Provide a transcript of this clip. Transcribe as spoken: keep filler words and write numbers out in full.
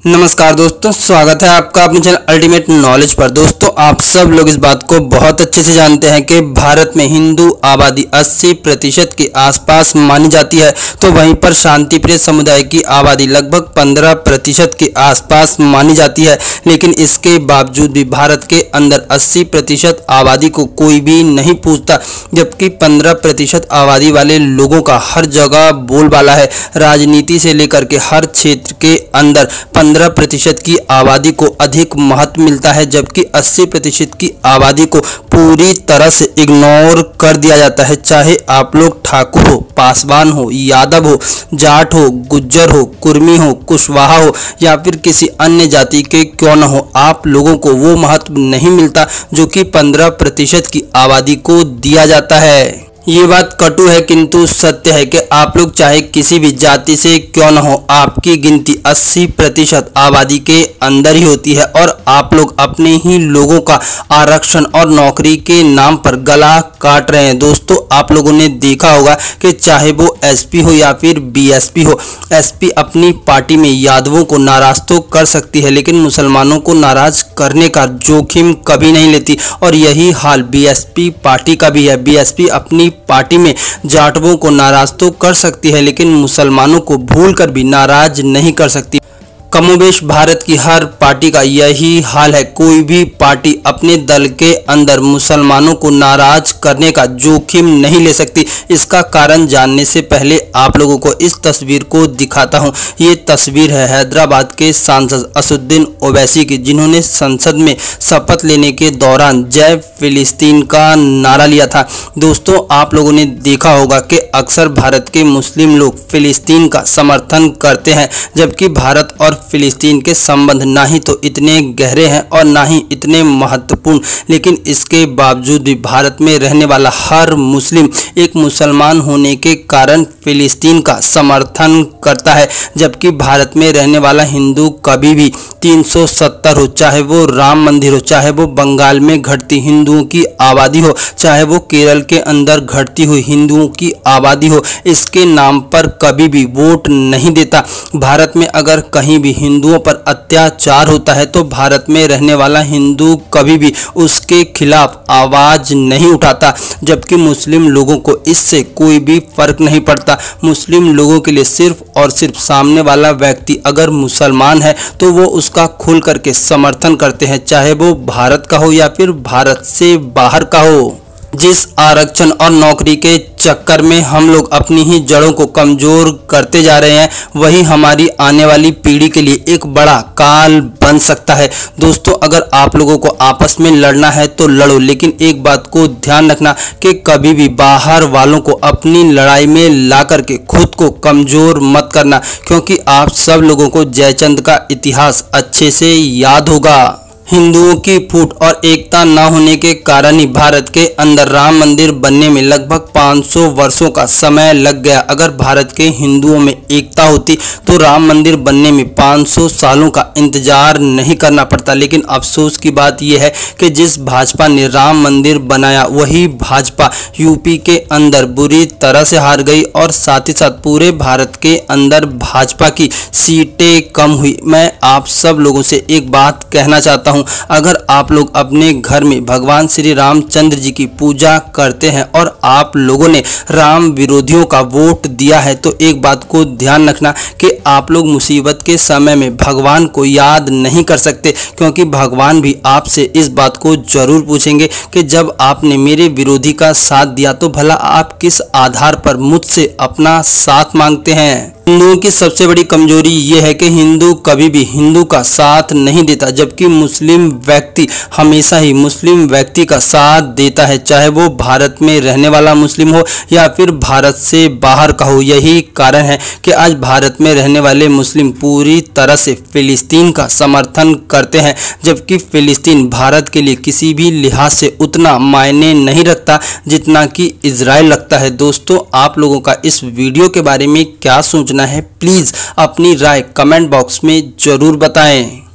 नमस्कार दोस्तों, स्वागत है आपका अपने चैनल अल्टीमेट नॉलेज पर। दोस्तों, आप सब लोग इस बात को बहुत अच्छे से जानते हैं कि भारत में हिंदू आबादी अस्सी प्रतिशत के आसपास मानी जाती है, तो वहीं पर शांतिप्रिय समुदाय की आबादी लगभग पंद्रह प्रतिशत के आसपास मानी जाती है। लेकिन इसके बावजूद भी भारत के अंदर अस्सी प्रतिशत आबादी को कोई भी नहीं पूछता, जबकि पंद्रह प्रतिशत आबादी वाले लोगों का हर जगह बोलबाला है। राजनीति से लेकर के हर क्षेत्र के अंदर पंद्रह प्रतिशत की आबादी को अधिक महत्व मिलता है, जबकि अस्सी प्रतिशत की आबादी को पूरी तरह से इग्नोर कर दिया जाता है। चाहे आप लोग ठाकुर हो, पासवान हो, यादव हो, जाट हो, गुज्जर हो, कुर्मी हो, कुशवाहा हो या फिर किसी अन्य जाति के क्यों न हो, आप लोगों को वो महत्व नहीं मिलता जो कि पंद्रह प्रतिशत की आबादी को दिया जाता है। ये बात कटु है किंतु सत्य है कि आप लोग चाहे किसी भी जाति से क्यों न हो, आपकी गिनती अस्सी प्रतिशत आबादी के अंदर ही होती है और आप लोग अपने ही लोगों का आरक्षण और नौकरी के नाम पर गला काट रहे हैं। दोस्तों, आप लोगों ने देखा होगा कि चाहे वो एसपी हो या फिर बीएसपी हो, एसपी अपनी पार्टी में यादवों को नाराज तो कर सकती है, लेकिन मुसलमानों को नाराज करने का जोखिम कभी नहीं लेती। और यही हाल बीएसपी पार्टी का भी है। बीएसपी अपनी पार्टी में जाटवों को नाराज तो कर सकती है, लेकिन मुसलमानों को भूलकर भी नाराज नहीं कर सकती। कमोबेश भारत की हर पार्टी का यही हाल है। कोई भी पार्टी अपने दल के अंदर मुसलमानों को नाराज करने का जोखिम नहीं ले सकती। इसका कारण जानने से पहले आप लोगों को इस तस्वीर को दिखाता हूं। ये तस्वीर है हैदराबाद के सांसद असदुद्दीन ओवैसी की, जिन्होंने संसद में शपथ लेने के दौरान जय फिलिस्तीन का नारा लिया था। दोस्तों, आप लोगों ने देखा होगा कि अक्सर भारत के मुस्लिम लोग फिलिस्तीन का समर्थन करते हैं, जबकि भारत और फिलिस्तीन के संबंध ना ही तो इतने गहरे हैं और ना ही इतने महत्वपूर्ण। लेकिन इसके बावजूद भी भारत में रहने वाला हर मुस्लिम एक मुसलमान होने के कारण फिलिस्तीन का समर्थन करता है, जबकि भारत में रहने वाला हिंदू कभी भी तीन सौ सत्तर हो, चाहे वो राम मंदिर हो, चाहे वो बंगाल में घटती हिंदुओं की आबादी हो, चाहे वो केरल के अंदर घटती हुई हिंदुओं की आबादी हो, इसके नाम पर कभी भी वोट नहीं देता। भारत में अगर कहीं भी हिंदुओं पर अत्याचार होता है तो भारत में रहने वाला हिंदू कभी भी उसके खिलाफ आवाज नहीं उठाता, जबकि मुस्लिम लोगों को इससे कोई भी फर्क नहीं पड़ता। मुस्लिम लोगों के लिए सिर्फ और सिर्फ सामने वाला व्यक्ति अगर मुसलमान है तो वो उसका खुल करके समर्थन करते हैं, चाहे वो भारत का हो या फिर भारत से बाहर का हो। जिस आरक्षण और नौकरी के चक्कर में हम लोग अपनी ही जड़ों को कमजोर करते जा रहे हैं, वही हमारी आने वाली पीढ़ी के लिए एक बड़ा काल बन सकता है। दोस्तों, अगर आप लोगों को आपस में लड़ना है तो लड़ो, लेकिन एक बात को ध्यान रखना कि कभी भी बाहर वालों को अपनी लड़ाई में ला करके खुद को कमजोर मत करना, क्योंकि आप सब लोगों को जयचंद का इतिहास अच्छे से याद होगा। हिंदुओं की फूट और एकता न होने के कारण ही भारत के अंदर राम मंदिर बनने में लगभग पाँच सौ वर्षों का समय लग गया। अगर भारत के हिंदुओं में एकता होती तो राम मंदिर बनने में पाँच सौ सालों का इंतजार नहीं करना पड़ता। लेकिन अफसोस की बात यह है कि जिस भाजपा ने राम मंदिर बनाया, वही भाजपा यूपी के अंदर बुरी तरह से हार गई और साथ ही साथ पूरे भारत के अंदर भाजपा की सीटें कम हुई। मैं आप सब लोगों से एक बात कहना चाहता हूं, अगर आप लोग अपने घर में भगवान श्री रामचंद्र जी की पूजा करते हैं और आप लोगों ने राम विरोधियों का वोट दिया है, तो एक बात को ध्यान रखना कि आप लोग मुसीबत के समय में भगवान को याद नहीं कर सकते, क्योंकि भगवान भी आपसे इस बात को जरूर पूछेंगे कि जब आपने मेरे विरोधी का साथ दिया तो भला आप किस आधार पर मुझसे अपना साथ मांगते हैं। हिंदुओं की सबसे बड़ी कमजोरी ये है कि हिंदू कभी भी हिंदू का साथ नहीं देता, जबकि मुस्लिम व्यक्ति हमेशा ही मुस्लिम व्यक्ति का साथ देता है, चाहे वो भारत में रहने वाला मुस्लिम हो या फिर भारत से बाहर का हो। यही कारण है कि आज भारत में रहने वाले मुस्लिम पूरी तरह से फिलिस्तीन का समर्थन करते हैं, जबकि फिलिस्तीन भारत के लिए किसी भी लिहाज से उतना मायने नहीं रखता जितना कि इजराइल रखता है। दोस्तों, आप लोगों का इस वीडियो के बारे में क्या सोचना है, प्लीज़ अपनी राय कमेंट बॉक्स में ज़रूर बताएं।